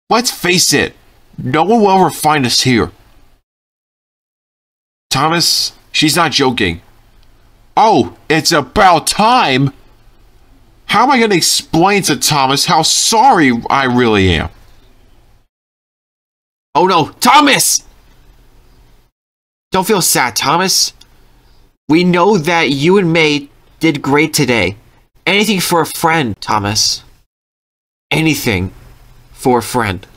Let's face it, no one will ever find us here. Thomas, she's not joking. Oh, it's about time? How am I going to explain to Thomas how sorry I really am? Oh no, Thomas! Don't feel sad, Thomas. We know that you and May did great today. Anything for a friend, Thomas. Anything for a friend.